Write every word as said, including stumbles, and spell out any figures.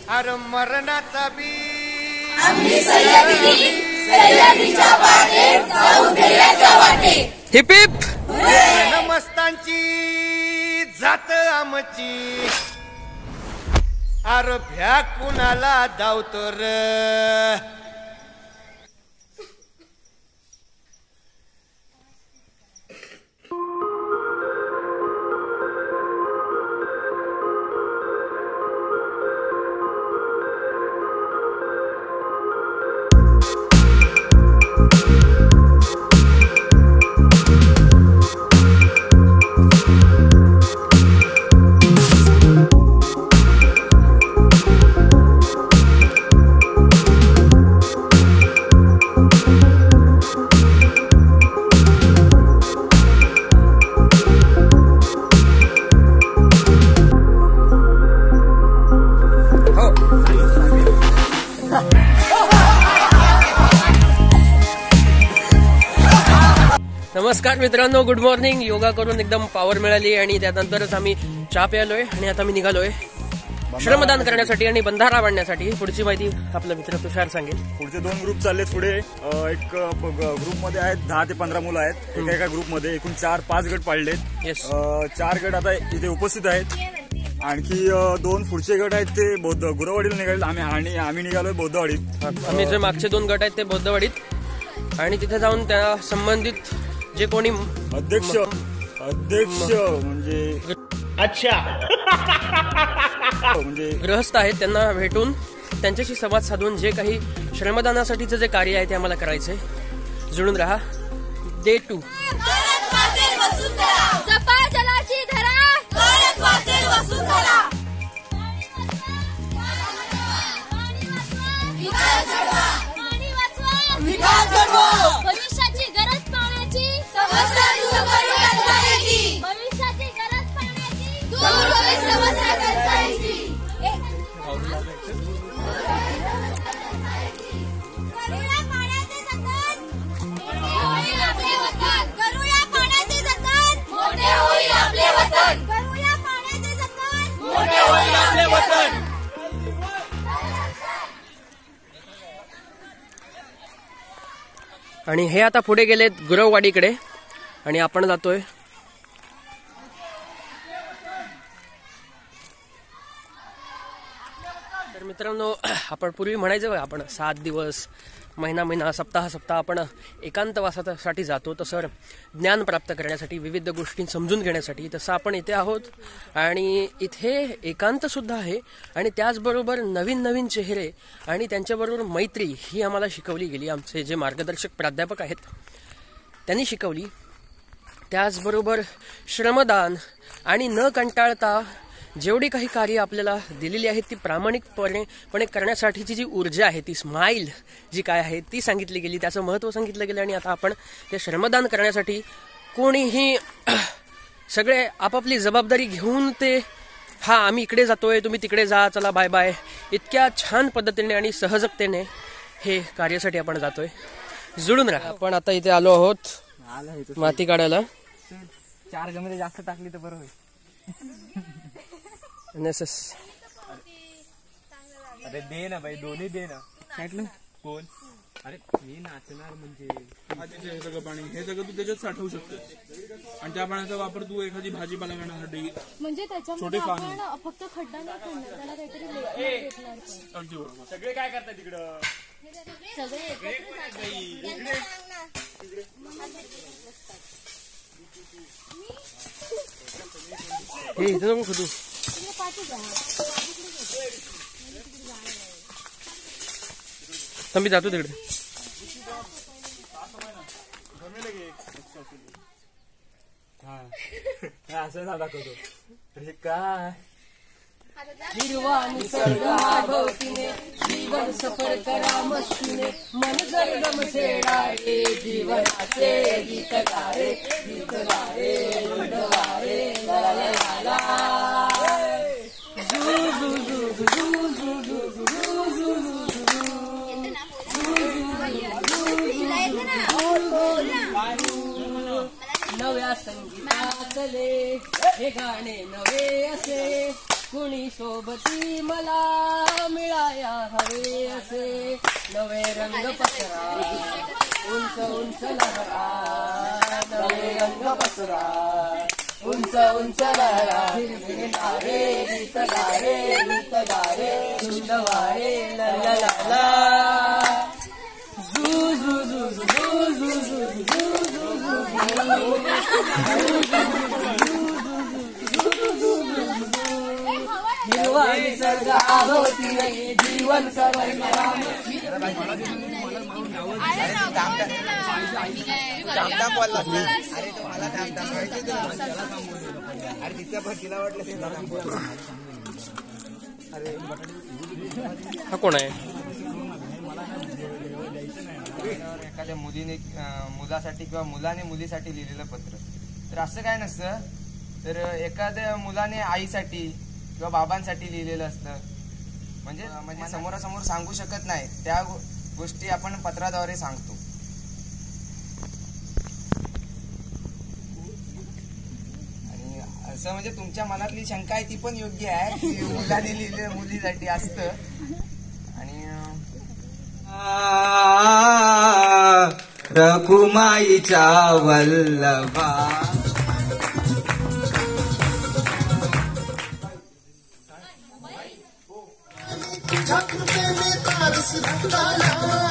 अरे मरणाचा बी आम्ही सह्याद्री सह्याद्रीच्या वाटेत जाऊ धैर्याच्या वाटे. हिप हिप मस्तांची जात आमची. अरे भ्या कुणाला धावतो र. नमस्कार मित्रांनो, गुड मॉर्निंग. योगा करून एकदम पॉवर मिळाली आणि त्यानंतरच आम्ही चहा प्यालोय आणि आता मी निघालोय श्रमदान करण्यासाठी आणि बंधारा बांधण्यासाठी. पुढची माहिती आपला मित्र तुषार सांगेल. पुढचे दोन ग्रुप चालले पुढे. एक ग्रुप मध्ये आहेत दहा ते पंधरा मुलं आहेत. एका एका ग्रुप मध्ये एकूण चार पाच गट पाडलेत. येस, चार गट आता इथे उपस्थित आहेत. आणखी दोन पुढचे गट आहेत ते बौद्ध गुरवाडीला निघाले. आम्ही आणि आम्ही निघालोय बौद्धवाडीत. आम्ही जे मागचे दोन गट आहेत ते बौद्धवाडीत आणि तिथे जाऊन त्या संबंधित जे कोणी अध्यक्ष अध्यक्ष म्हणजे अच्छा म्हणजे गृहस्थ आहेत त्यांना भेटून त्यांच्याशी संवाद साधून जे काही श्रमदानासाठीचं जे कार्य आहे ते आम्हाला करायचंय. जुळून राहा. Day two. भविष्याची गरज पाण्याची भविष्याची गरज पाण्याची समस्या कळसायची. करूया पाण्याचे जतन होईल आपले वतन. करूया पाण्याचे जतन मोठे होईल आपले वतन. करूया पाण्याचे जतन मोठे होईल आपले वतन. आणि हे आता पुढे गेलेत गुरववाडीकडे आणि आपण जातोय तर मित्रांनो, आपण पूर्वी म्हणायचं आपण सात दिवस महिना महिना सप्ताह सप्ताह आपण एकांतवासासाठी जातो, तसं ज्ञान प्राप्त करण्यासाठी विविध गोष्टी समजून घेण्यासाठी. तसं आपण इथे आहोत आणि इथे एकांत सुद्धा आहे आणि त्याचबरोबर नवीन नवीन चेहरे आणि त्यांच्याबरोबर मैत्री ही आम्हाला शिकवली गेली. आमचे जे मार्गदर्शक प्राध्यापक आहेत त्यांनी शिकवली. त्याचबरोबर श्रमदान आणि न कंटाळता जेवढी काही कार्य आपल्याला दिलेली आहेत ती प्रामाणिकपणे करण्यासाठीची जी ऊर्जा आहे, ती स्माईल जी काय आहे ती सांगितली गेली, त्याचं महत्त्व सांगितलं गेलं. आणि आता आपण ते श्रमदान करण्यासाठी कोणीही सगळे आपापली जबाबदारी घेऊन ते हा आम्ही इकडे जातोय तुम्ही तिकडे जा चला बाय बाय इतक्या छान पद्धतीने आणि सहजतेने हे कार्यासाठी आपण जातोय. जुळून राहा. आपण आता इथे आलो आहोत माती काढायला. चार गमेले जास्त टाकली तर बरं होईल. एनएसएस. अरे दे ना भाई, दोन्ही दे ना. म्हटलं कोण? अरे मी नाचणार म्हणजे हे सगळं पाणी हे सगळं तू त्याच्यात साठवू शकतोस आणि त्या पाण्याचा वापर तू एखादी भाजीपाला करण्यासाठी म्हणजे त्याच्यामध्ये आपण फक्त खड्डा नाही करणार, त्याला काहीतरी भेटणार. अगदी बरोबर. सगळे काय करतात तिकडं? सगळे एकत्र हे इथं नको खदू. मी जातो तिकडे. असं ना दाखवतो. अरे काय हिरवा निसर्गाभोवतीने जीवन सफर करा मस्तीने मन जरगम छेडारे जीवनाचे गीत गारे गीत गारे गीत गारे ला ला ला ला. झू झू झू झू झू झू झू झू नव्या संगीतातले हे गाणे नवे असे कुणी सोबती मला मिळाया हवे असे नवे रंग पसरा उंच उंच लहरा नवे रंग पसरा उंच उंच लहरा हिरवे नारे गीत गारे गीत गारे धुंद वारे ला ला ला ला झू झू झू झू झू झू झू हिरवा निसर्ग आभोवती नाही जीवन सर्व हा कोण आहे एखाद्या मुलीने मुलासाठी किंवा मुलाने मुलीसाठी लिहिलेलं पत्र तर असं काय नसतं तर एखाद्या मुलाने आईसाठी किंवा बाबांसाठी लिहिलेलं असतं म्हणजे म्हणजे समोरासमोर सांगू शकत नाही त्या गोष्टी आपण पत्राद्वारे सांगतो. आणि असं म्हणजे तुमच्या मनातली शंका आहे ती पण योग्य आहे की मुलाने लिहिलेलं मुलीसाठी असतं. आणि रघुमाईच्या वल्लभा तुझ्या कृपेने तारस भूताला